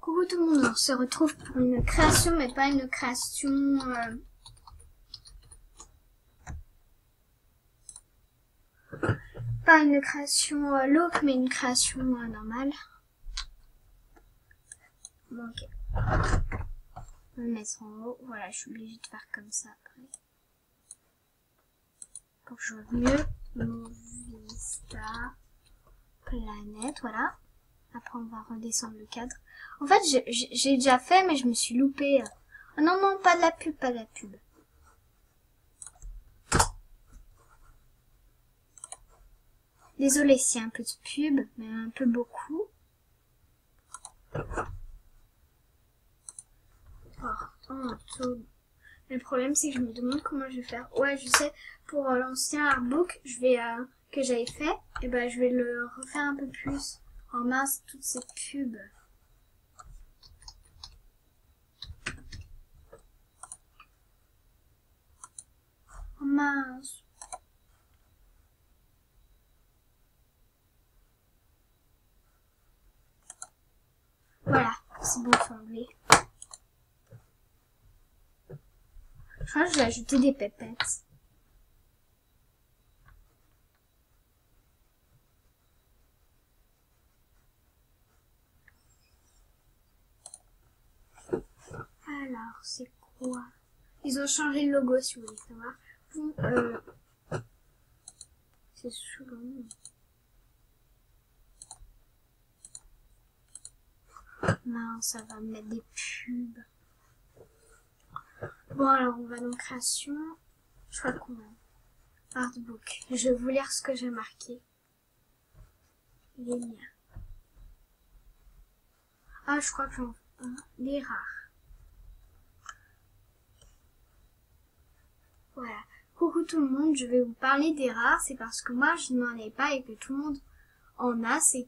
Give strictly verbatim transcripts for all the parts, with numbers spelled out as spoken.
Coucou tout le monde, on se retrouve pour une création, mais pas une création... Euh... Pas une création euh, look, mais une création euh, normale. Bon, ok. On va le mettre en haut. Voilà, je suis obligée de faire comme ça après. Pour que je vois mieux. Movista Planète, voilà. Après, on va redescendre le cadre. En fait, j'ai déjà fait, mais je me suis loupée. Oh non, non, pas de la pub, pas de la pub. Désolée s'il y a un peu de pub, mais un peu beaucoup. Oh, oh, le problème, c'est que je me demande comment je vais faire. Ouais, je sais, pour euh, l'ancien artbook je vais, euh, que j'avais fait, et ben je vais le refaire un peu plus. Oh mince, toutes ces pubs. Oh mince. Voilà, c'est bon, faut enlever. Je crois que je vais ajouter des pépettes. Alors, c'est quoi? Ils ont changé le logo, si vous voulez savoir. Euh, c'est souvent... Mince, ça va me mettre des pubs. Bon, alors, on va dans création. Je crois qu'on a artbook. Je vais vous lire ce que j'ai marqué. Les liens. Ah, je crois que j'en... Hein, les rares. Voilà. Coucou tout le monde, je vais vous parler des rares. C'est parce que moi, je n'en ai pas et que tout le monde en a. C'est...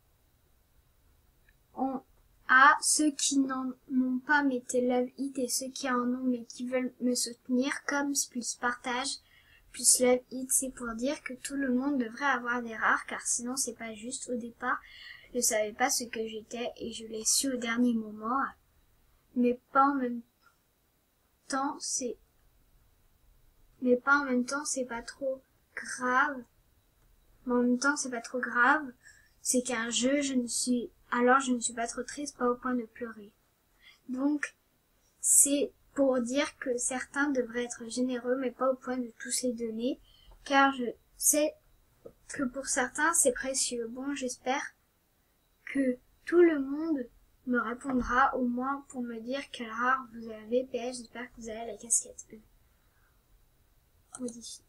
On a ceux qui n'en ont pas, mettez Love It, et ceux qui en ont mais qui veulent me soutenir, comme plus partage, plus Love It, c'est pour dire que tout le monde devrait avoir des rares, car sinon c'est pas juste. Au départ, je savais pas ce que j'étais et je l'ai su au dernier moment, mais pas en même temps, c'est, mais pas en même temps, c'est pas trop grave, mais en même temps, c'est pas trop grave, c'est qu'un jeu, je ne suis, alors je ne suis pas trop triste, pas au point de pleurer. Donc, c'est pour dire que certains devraient être généreux, mais pas au point de tous les donner, car je sais que pour certains, c'est précieux. Bon, j'espère que tout le monde me répondra, au moins pour me dire quel rare vous avez. P S, j'espère que vous avez la casquette E. Modifie.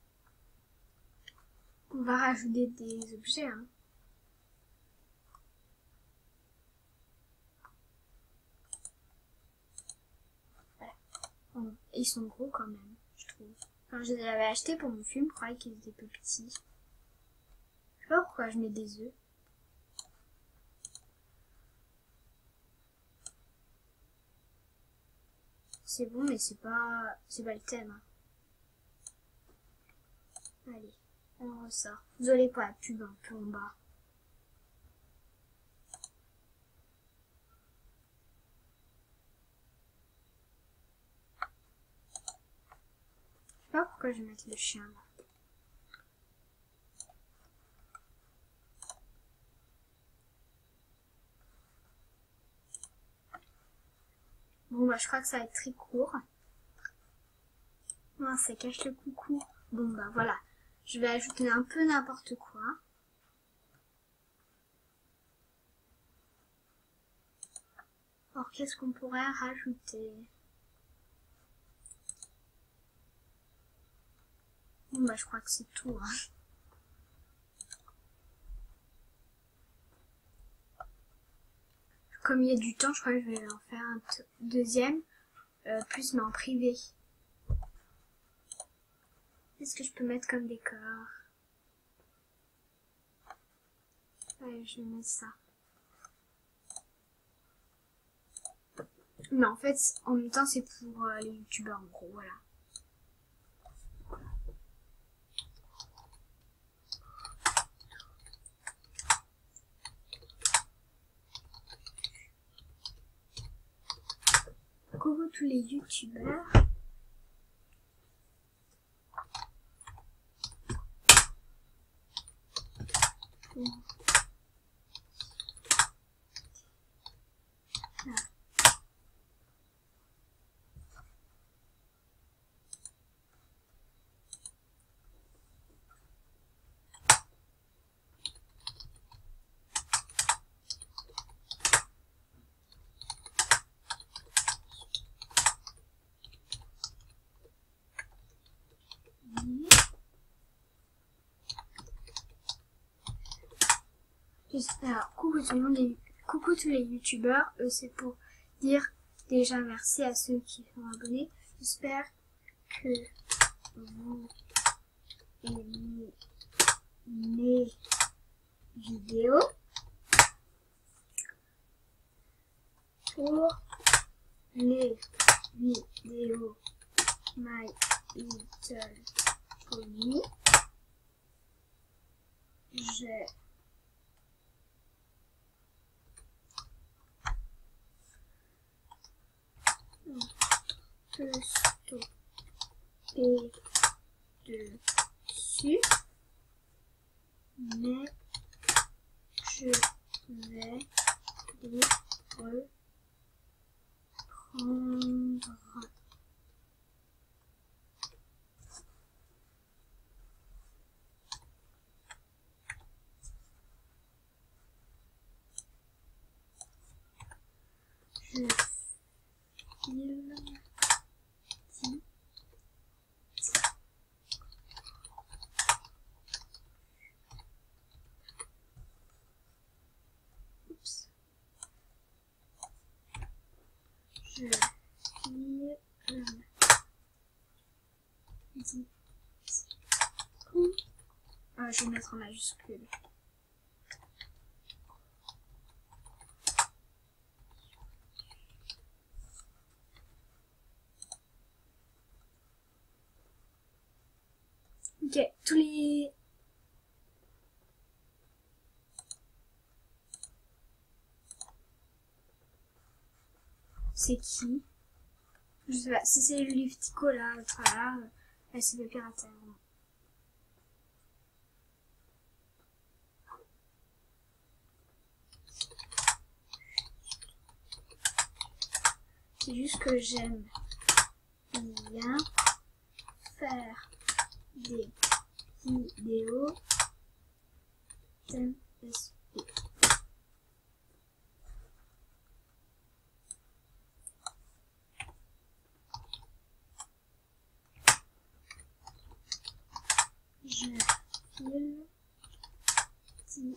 On va rajouter des objets, hein. Ils sont gros quand même, je trouve. Quand je les avais achetés pour mon film, je croyais qu'ils étaient plus petits. Je sais pas pourquoi je mets des œufs. C'est bon, mais c'est pas, c'est pas le thème. Hein. Allez, on ressort. Désolé pour la pub un peu en bas. Je sais pas pourquoi je vais mettre le chien là. Bon bah je crois que ça va être très court. Non, ça cache le coucou. Bon bah voilà. Je vais ajouter un peu n'importe quoi. Alors qu'est-ce qu'on pourrait rajouter? Bon bah je crois que c'est tout. Hein. Comme il y a du temps, je crois que je vais en faire un deuxième, euh, plus mais en privé. Qu'est-ce que je peux mettre comme décor? Ouais, je vais mettre ça. Mais en fait, en même temps, c'est pour euh, les youtubeurs en gros, voilà. coucou tous les youtubeurs. Alors, coucou tout le monde et coucou tous les youtubeurs, euh, c'est pour dire déjà merci à ceux qui sont abonnés. J'espère que vous aimez mes vidéos. Pour les vidéos My Little Pony, j'ai peux stopper dessus, mais je vais les reprendre. Je file petit. Oups. Je file petit coup. Ah, je vais mettre en majuscule. Ok, tous les... C'est qui? Je sais pas, si c'est le livre Tico là, le tralala, euh, c'est le pirate. C'est juste que j'aime bien faire des vidéos thème S P. Je file petit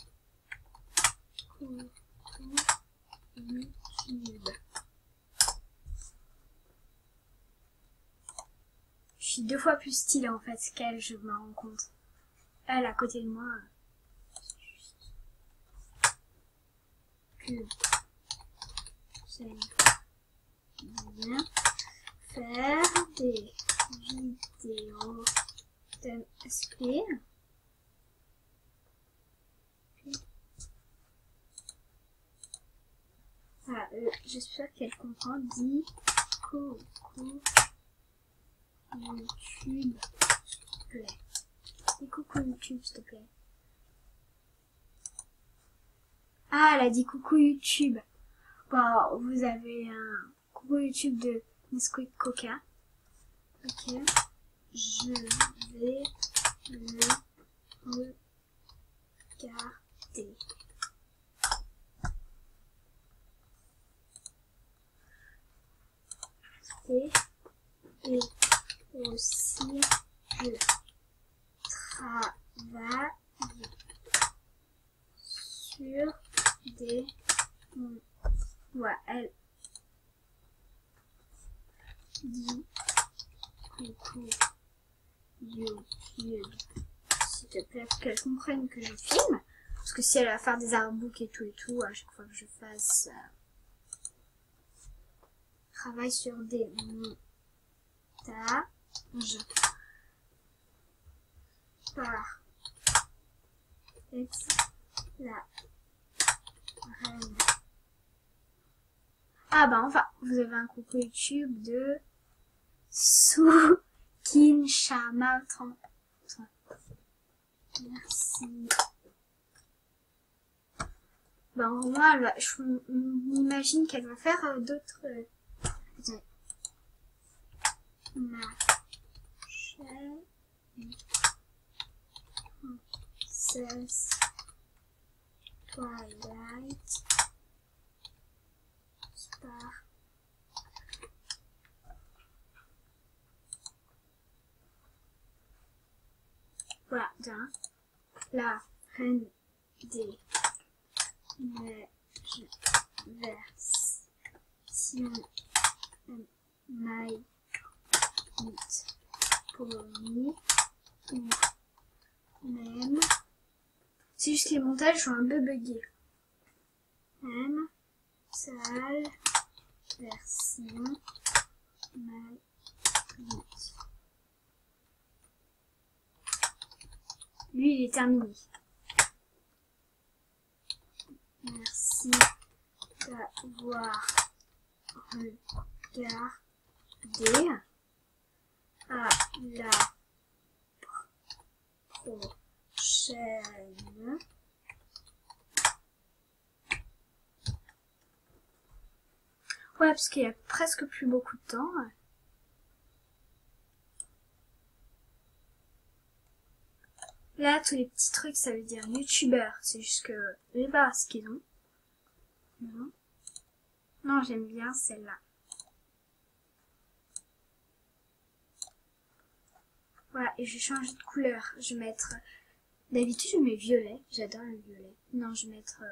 coucou YouTube. Je suis deux fois plus stylée en fait qu'elle, je me rends compte. Elle à côté de moi. Que j'aime bien faire des vidéos thème S P. Voilà, euh, j'espère qu'elle comprend. Dis coucou YouTube, s'il te plaît. Dis coucou YouTube, s'il te plaît. Ah, elle a dit coucou YouTube. Bon, vous avez un coucou YouTube de Nesquik Coca. Ok. Je vais le regarder. Et, et aussi, je travaille sur des... Ouais, elle dit coucou YouTube, s'il te plaît, pour qu'elle comprenne que je filme. Parce que si elle va faire des artbooks et tout et tout, à chaque fois que je fasse... Euh, travaille sur des montages par ex la reine. Ah bah enfin, vous avez un coucou YouTube de Soukin Shama trente. Merci. Ben moi, elle va, je m'imagine qu'elle va faire euh, d'autres... Euh, attendez. Ma chaîne... Princess Twilight Star. Voilà, d'un. La reine des neiges version My Little Pony ou même. C'est juste que les montages sont un peu buggés. Même sale version My Little. Lui, il est terminé. Merci d'avoir regardé. À la prochaine. Ouais, parce qu'il y a presque plus beaucoup de temps. Là, tous les petits trucs, ça veut dire youtubeur. C'est juste que je sais pas ce qu'ils ont. Non, non, j'aime bien celle-là. Voilà, et je vais changer de couleur. Je vais mettre... D'habitude, je mets violet. J'adore le violet. Non, je vais mettre...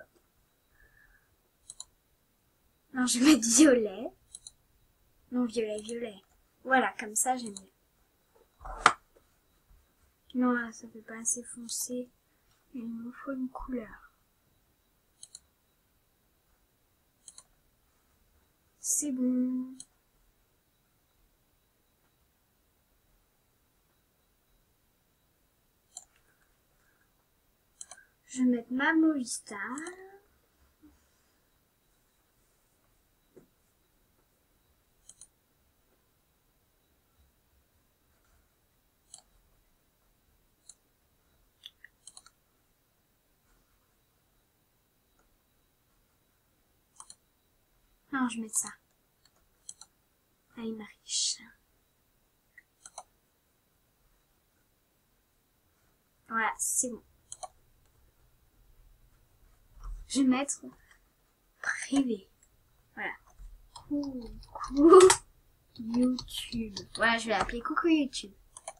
Non, je vais mettre violet. Non, violet, violet. Voilà, comme ça, j'aime bien. Non, là, ça fait pas assez foncé. Il me faut une couleur. C'est bon. Je vais mettre ma Movistar. Non, je vais mettre ça. Allez, Mariche. Voilà, c'est bon. Je vais mettre privé. Voilà. Coucou YouTube. Voilà, je vais l'appeler Coucou YouTube.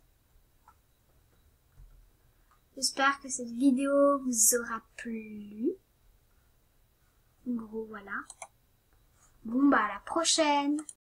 J'espère que cette vidéo vous aura plu. En gros, voilà. Bon, bah, à la prochaine!